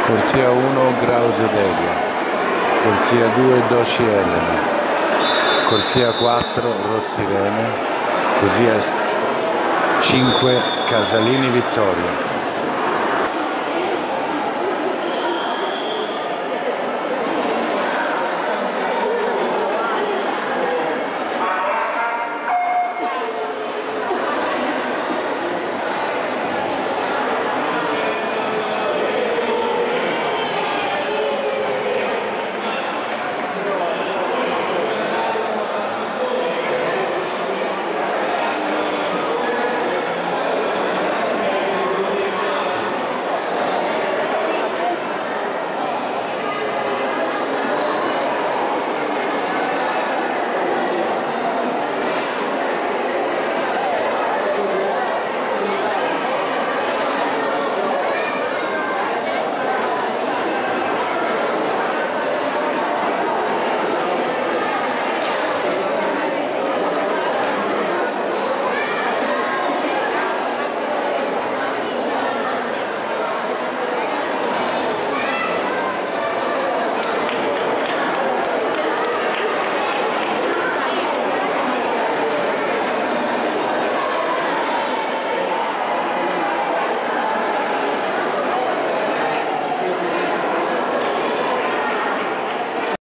Corsia 1 Grauso Delia, corsia 2 Doci Elena, corsia 4 Rossi Rene, corsia 5 Casalini Vittorio.